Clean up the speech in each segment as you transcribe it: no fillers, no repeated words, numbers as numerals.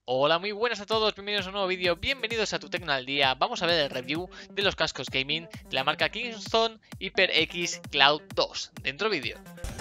Hola, muy buenas a todos, bienvenidos a un nuevo vídeo, bienvenidos a tu Tecno al Día. Vamos a ver el review de los cascos gaming de la marca Kingston HyperX Cloud 2. Dentro vídeo.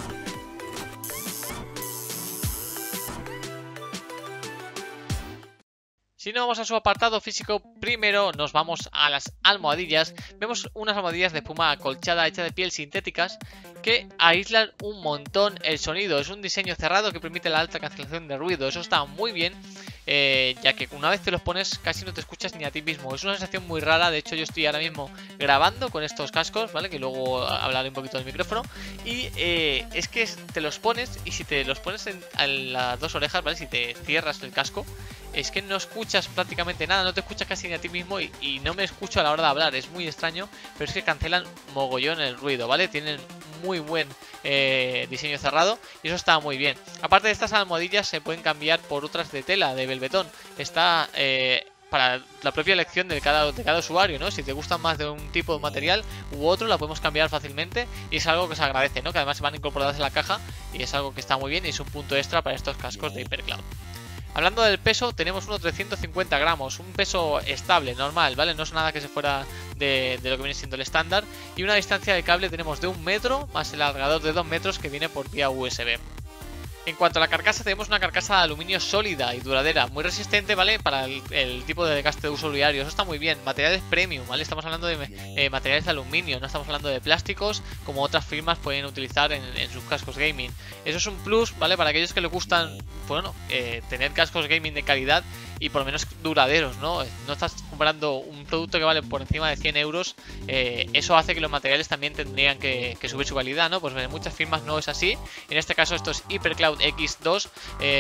Si no vamos a su apartado físico, primero nos vamos a las almohadillas. Vemos unas almohadillas de espuma acolchada hecha de piel sintéticas que aíslan un montón el sonido. Es un diseño cerrado que permite la alta cancelación de ruido. Eso está muy bien, ya que una vez te los pones casi no te escuchas ni a ti mismo. Es una sensación muy rara. De hecho, yo estoy ahora mismo grabando con estos cascos, ¿vale? Que luego hablaré un poquito del micrófono. Y es que te los pones, y si te los pones en las dos orejas, ¿vale? Si te cierras el casco, es que no escuchas prácticamente nada, no te escuchas casi ni a ti mismo y no me escucho a la hora de hablar. Es muy extraño, pero es que cancelan mogollón el ruido, ¿vale? Tienen muy buen diseño cerrado y eso está muy bien. Aparte de estas almohadillas se pueden cambiar por otras de tela, de velvetón. Está para la propia elección de cada usuario, ¿no? Si te gustan más de un tipo de material u otro, la podemos cambiar fácilmente y es algo que se agradece, ¿no? Que además se van incorporadas en la caja y es algo que está muy bien y es un punto extra para estos cascos de HyperCloud. Hablando del peso, tenemos unos 350 gramos, un peso estable, normal, ¿vale? No es nada que se fuera de lo que viene siendo el estándar. Y una distancia de cable tenemos de 1 metro, más el alargador de 2 metros que viene por vía USB. En cuanto a la carcasa, tenemos una carcasa de aluminio sólida y duradera, muy resistente, ¿vale? Para el tipo de desgaste de uso diario, eso está muy bien. Materiales premium, ¿vale? Estamos hablando de materiales de aluminio, no estamos hablando de plásticos como otras firmas pueden utilizar en sus cascos gaming. Eso es un plus, ¿vale? Para aquellos que les gustan, bueno, tener cascos gaming de calidad y por lo menos duraderos, ¿no? No estás comprando un producto que vale por encima de 100 euros, eso hace que los materiales también tendrían que subir su calidad, ¿no? Pues en muchas firmas no es así. En este caso estos HyperCloud X2,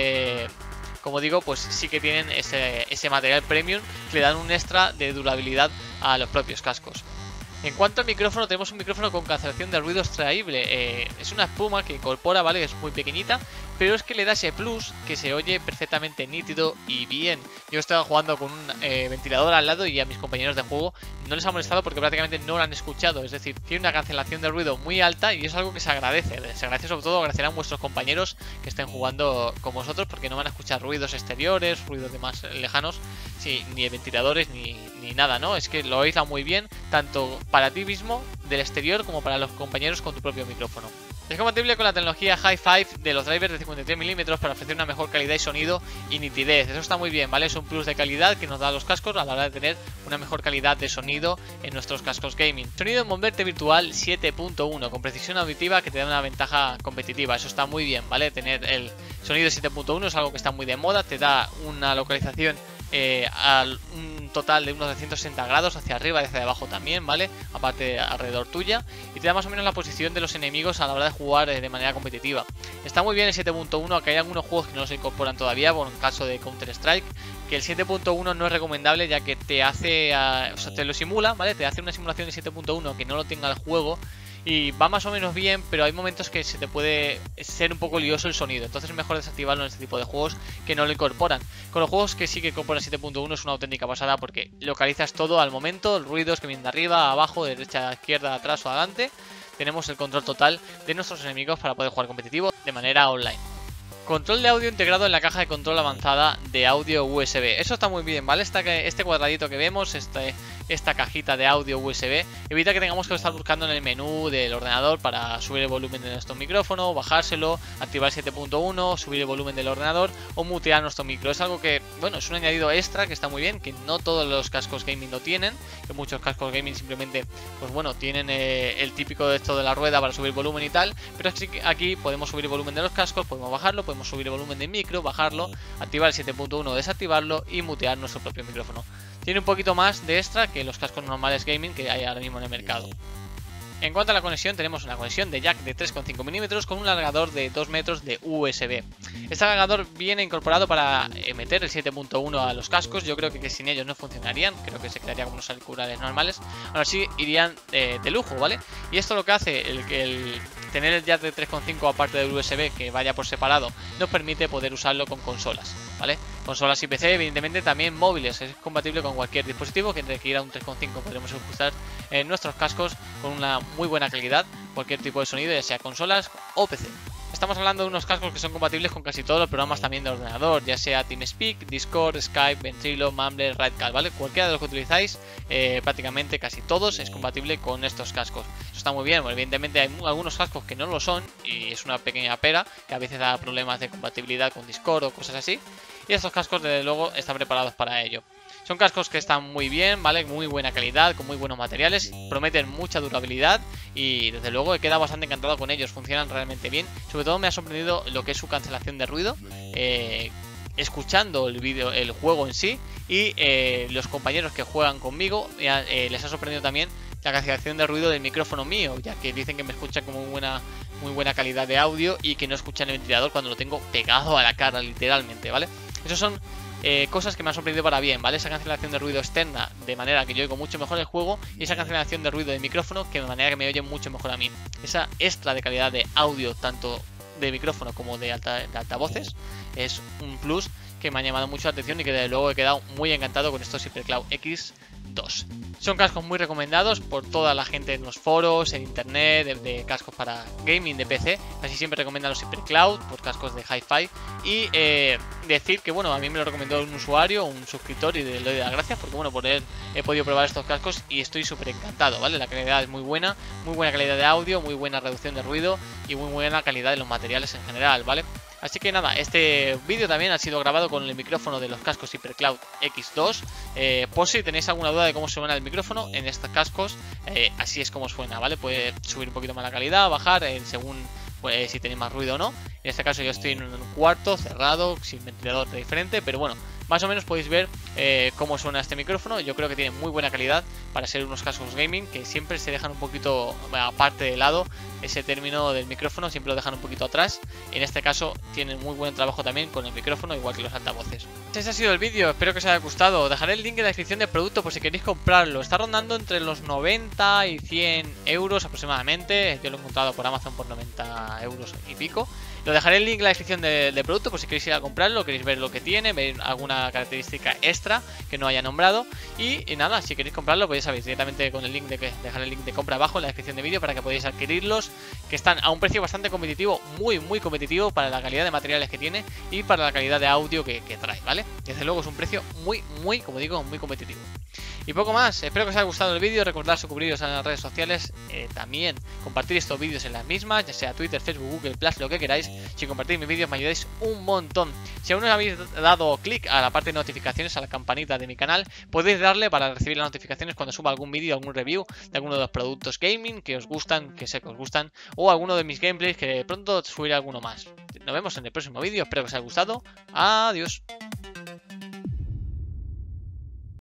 como digo, pues sí que tienen ese material premium que le dan un extra de durabilidad a los propios cascos. En cuanto al micrófono, tenemos un micrófono con cancelación de ruido extraíble. Es una espuma que incorpora, ¿vale? Es muy pequeñita, pero es que le da ese plus que se oye perfectamente nítido y bien. Yo estaba jugando con un ventilador al lado y a mis compañeros de juego no les ha molestado porque prácticamente no lo han escuchado. Es decir, tiene una cancelación de ruido muy alta y es algo que se agradece. Se agradece sobre todo, agradecerán vuestros compañeros que estén jugando con vosotros porque no van a escuchar ruidos exteriores, ruidos de más lejanos, sí, ni de ventiladores ni nada, ¿no? Es que lo aísla muy bien, tanto para ti mismo del exterior como para los compañeros con tu propio micrófono. Es compatible con la tecnología Hi-Fi de los drivers de 53 mm para ofrecer una mejor calidad y sonido y nitidez. Eso está muy bien, ¿vale? Es un plus de calidad que nos da los cascos a la hora de tener una mejor calidad de sonido en nuestros cascos gaming. Sonido envolvente virtual 7.1 con precisión auditiva que te da una ventaja competitiva. Eso está muy bien, ¿vale? Tener el sonido 7.1 es algo que está muy de moda, te da una localización un total de unos 360 grados hacia arriba y hacia abajo también, ¿vale? Aparte alrededor tuya, y te da más o menos la posición de los enemigos a la hora de jugar de manera competitiva. Está muy bien el 7.1, aunque hay algunos juegos que no se incorporan todavía, por el caso de Counter Strike, que el 7.1 no es recomendable ya que te hace, o sea, te lo simula, ¿vale? Te hace una simulación de 7.1 que no lo tenga el juego. Y va más o menos bien, pero hay momentos que se te puede ser un poco lioso el sonido. Entonces es mejor desactivarlo en este tipo de juegos que no lo incorporan. Con los juegos que sí que incorporan 7.1 es una auténtica pasada porque localizas todo al momento. Los ruidos que vienen de arriba, abajo, de derecha, izquierda, atrás o adelante. Tenemos el control total de nuestros enemigos para poder jugar competitivo de manera online. Control de audio integrado en la caja de control avanzada de audio USB. Eso está muy bien, ¿vale? Este cuadradito que vemos, esta cajita de audio USB, evita que tengamos que estar buscando en el menú del ordenador para subir el volumen de nuestro micrófono, bajárselo, activar 7.1, subir el volumen del ordenador o mutear nuestro micro. Es algo que, bueno, es un añadido extra que está muy bien, que no todos los cascos gaming lo tienen, que muchos cascos gaming simplemente, pues bueno, tienen el típico de esto de la rueda para subir volumen y tal, pero aquí podemos subir el volumen de los cascos, podemos bajarlo, podemos subir el volumen del micro, bajarlo, activar el 7.1, desactivarlo y mutear nuestro propio micrófono. Tiene un poquito más de extra que los cascos normales gaming que hay ahora mismo en el mercado. En cuanto a la conexión, tenemos una conexión de jack de 3,5 mm con un largador de 2 metros de USB. Este largador viene incorporado para meter el 7.1 a los cascos. Yo creo que sin ellos no funcionarían, creo que se quedaría como unos auriculares normales. Ahora sí irían de lujo, ¿vale? Y esto lo que hace, el tener el jack de 3,5 aparte del USB que vaya por separado, nos permite poder usarlo con consolas, ¿vale? Consolas y PC, evidentemente también móviles. Es compatible con cualquier dispositivo que requiera un 3,5. Podremos ajustar nuestros cascos con una muy buena calidad, cualquier tipo de sonido, ya sea consolas o PC. Estamos hablando de unos cascos que son compatibles con casi todos los programas también de ordenador, ya sea TeamSpeak, Discord, Skype, Ventrilo, Mumble, Redcast, ¿vale? Cualquiera de los que utilizáis, prácticamente casi todos es compatible con estos cascos. Eso está muy bien, bueno, evidentemente hay algunos cascos que no lo son y es una pequeña pera, que a veces da problemas de compatibilidad con Discord o cosas así. Y estos cascos desde luego están preparados para ello. Son cascos que están muy bien, ¿vale? Muy buena calidad, con muy buenos materiales, prometen mucha durabilidad y desde luego he quedado bastante encantado con ellos, funcionan realmente bien. Sobre todo me ha sorprendido lo que es su cancelación de ruido, escuchando el juego en sí y los compañeros que juegan conmigo les ha sorprendido también la cancelación de ruido del micrófono mío, ya que dicen que me escuchan con muy buena calidad de audio y que no escuchan el ventilador cuando lo tengo pegado a la cara literalmente, ¿vale? Esos son cosas que me han sorprendido para bien, ¿vale? Esa cancelación de ruido externa, de manera que yo oigo mucho mejor el juego, y esa cancelación de ruido de micrófono, que de manera que me oye mucho mejor a mí. Esa extra de calidad de audio, tanto de micrófono como de altavoces, es un plus que me ha llamado mucho la atención y que desde luego he quedado muy encantado con estos HyperCloud X2. Son cascos muy recomendados por toda la gente en los foros, en internet, de cascos para gaming de PC. Casi siempre recomiendan los HyperCloud por cascos de Hi-Fi. Y decir que, bueno, a mí me lo recomendó un usuario, un suscriptor, y le doy las gracias porque, bueno, por él he podido probar estos cascos y estoy súper encantado, ¿vale? La calidad es muy buena calidad de audio, muy buena reducción de ruido y muy buena calidad de los materiales en general, ¿vale? Así que nada, este vídeo también ha sido grabado con el micrófono de los cascos HyperCloud X2. Por si tenéis alguna duda de cómo suena el micrófono en estos cascos, así es como suena, ¿vale? Puede subir un poquito más la calidad, bajar, según pues, si tenéis más ruido o no. En este caso yo estoy en un cuarto cerrado, sin ventilador diferente, pero bueno, más o menos podéis ver cómo suena este micrófono. Yo creo que tiene muy buena calidad para ser unos cascos gaming, que siempre se dejan un poquito aparte de lado. Ese término del micrófono siempre lo dejan un poquito atrás. En este caso tienen muy buen trabajo también con el micrófono, igual que los altavoces. Ese ha sido el vídeo, espero que os haya gustado. Dejaré el link en la descripción del producto por si queréis comprarlo. Está rondando entre los 90 y 100 euros aproximadamente. Yo lo he encontrado por Amazon por 90 euros y pico. Lo dejaré el link en la descripción del producto por si queréis ir a comprarlo, queréis ver lo que tiene, ver alguna característica extra que no haya nombrado. Y nada, si queréis comprarlo, pues ya sabéis, directamente con el link dejaré el link de compra abajo en la descripción del vídeo para que podáis adquirirlos, que están a un precio bastante competitivo, muy competitivo para la calidad de materiales que tiene y para la calidad de audio que trae, ¿vale? Desde luego es un precio como digo, muy competitivo. Y poco más, espero que os haya gustado el vídeo, recordad suscribiros a las redes sociales, también compartir estos vídeos en las mismas, ya sea Twitter, Facebook, Google Plus, lo que queráis. Si compartís mis vídeos me ayudáis un montón. Si aún no habéis dado clic a la parte de notificaciones, a la campanita de mi canal, podéis darle para recibir las notificaciones cuando suba algún vídeo, algún review de alguno de los productos gaming que os gustan, que sé que os gustan, o alguno de mis gameplays que pronto subiré alguno más. Nos vemos en el próximo vídeo, espero que os haya gustado. Adiós.